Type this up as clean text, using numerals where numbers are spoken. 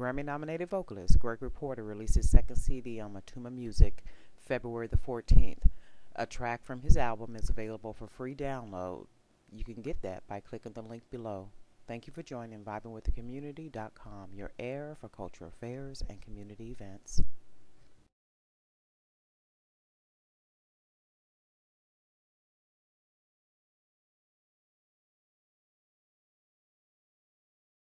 Grammy-nominated vocalist Gregory Porter released his second CD on Motema Music February the 14th. A track from his album is available for free download. You can get that by clicking the link below. Thank you for joining VibingWithTheCommunity.com, your air for cultural affairs and community events.